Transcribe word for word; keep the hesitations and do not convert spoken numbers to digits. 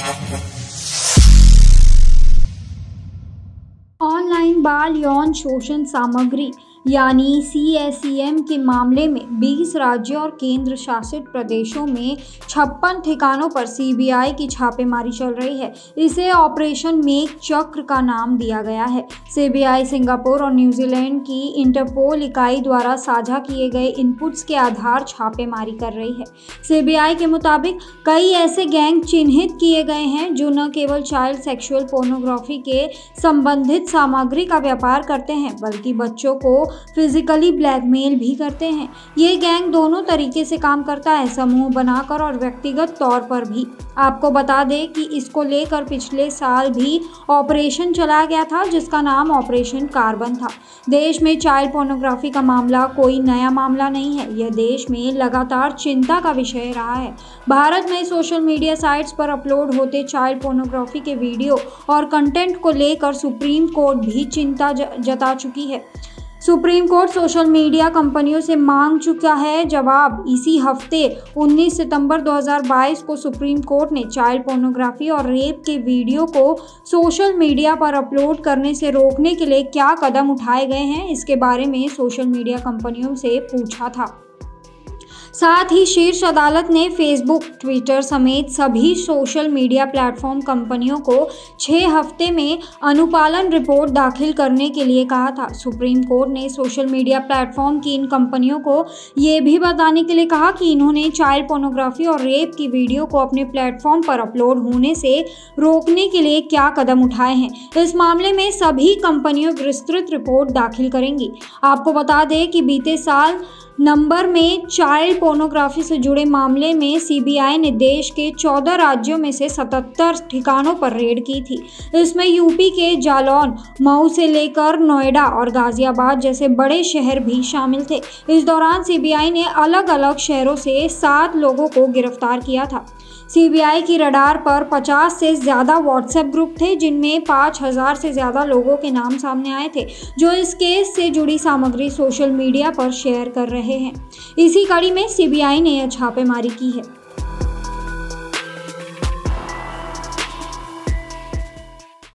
Online बाल यौन शोषण सामग्री यानी सी एस ई एम के मामले में बीस राज्यों और केंद्र शासित प्रदेशों में छप्पन ठिकानों पर सी बी आई की छापेमारी चल रही है। इसे ऑपरेशन मेघ चक्र का नाम दिया गया है। सी बी आई सिंगापुर और न्यूजीलैंड की इंटरपोल इकाई द्वारा साझा किए गए इनपुट्स के आधार छापेमारी कर रही है। सी बी आई के मुताबिक कई ऐसे गैंग चिन्हित किए गए हैं जो न केवल चाइल्ड सेक्सुअल पोर्नोग्राफी के संबंधित सामग्री का व्यापार करते हैं बल्कि बच्चों को फिजिकली ब्लैकमेल भी करते हैं। ये गैंग दोनों तरीके से काम करता है, समूह बनाकर और व्यक्तिगत तौर पर भी। आपको बता दें कि इसको लेकर पिछले साल भी ऑपरेशन चलाया गया था जिसका नाम ऑपरेशन कार्बन था। देश में चाइल्ड पोर्नोग्राफी का मामला कोई नया मामला नहीं है, यह देश में लगातार चिंता का विषय रहा है। भारत में सोशल मीडिया साइट्स पर अपलोड होते चाइल्ड पोर्नोग्राफी के वीडियो और कंटेंट को लेकर सुप्रीम कोर्ट भी चिंता जता चुकी है। सुप्रीम कोर्ट सोशल मीडिया कंपनियों से मांग चुका है जवाब। इसी हफ्ते उन्नीस सितंबर दो हज़ार बाईस को सुप्रीम कोर्ट ने चाइल्ड पोर्नोग्राफी और रेप के वीडियो को सोशल मीडिया पर अपलोड करने से रोकने के लिए क्या कदम उठाए गए हैं, इसके बारे में सोशल मीडिया कंपनियों से पूछा था। साथ ही शीर्ष अदालत ने फेसबुक, ट्विटर समेत सभी सोशल मीडिया प्लेटफॉर्म कंपनियों को छः हफ्ते में अनुपालन रिपोर्ट दाखिल करने के लिए कहा था। सुप्रीम कोर्ट ने सोशल मीडिया प्लेटफॉर्म की इन कंपनियों को ये भी बताने के लिए कहा कि इन्होंने चाइल्ड पोर्नोग्राफी और रेप की वीडियो को अपने प्लेटफॉर्म पर अपलोड होने से रोकने के लिए क्या कदम उठाए हैं। इस मामले में सभी कंपनियां विस्तृत रिपोर्ट दाखिल करेंगी। आपको बता दें कि बीते साल नवंबर में चाइल्ड पोर्नोग्राफी से जुड़े मामले में सी बी आई ने देश के चौदह राज्यों में से सतहत्तर ठिकानों पर रेड की थी। इसमें यू पी के जालौन, मऊ से लेकर नोएडा और गाजियाबाद जैसे बड़े शहर भी शामिल थे। इस दौरान सी बी आई ने अलग अलग शहरों से सात लोगों को गिरफ्तार किया था। सी बी आई की रडार पर पचास से ज़्यादा व्हाट्सएप ग्रुप थे जिनमें पाँच हज़ार से ज़्यादा लोगों के नाम सामने आए थे जो इस केस से जुड़ी सामग्री सोशल मीडिया पर शेयर कर रहे हैं। इसी कड़ी में सी बी आई ने यह छापेमारी की है।